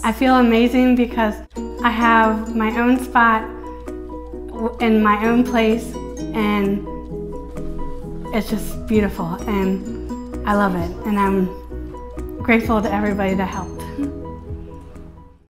I feel amazing because I have my own spot in my own place, and it's just beautiful, and I love it, and I'm grateful to everybody that helped.